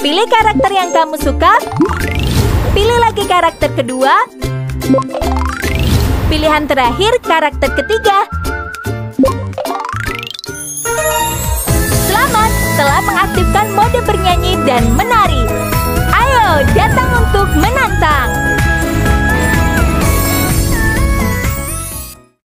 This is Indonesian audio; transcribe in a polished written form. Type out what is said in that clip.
Pilih karakter yang kamu suka. Pilih lagi karakter kedua. Pilihan terakhir, karakter ketiga. Selamat telah mengaktifkan mode bernyanyi dan menari.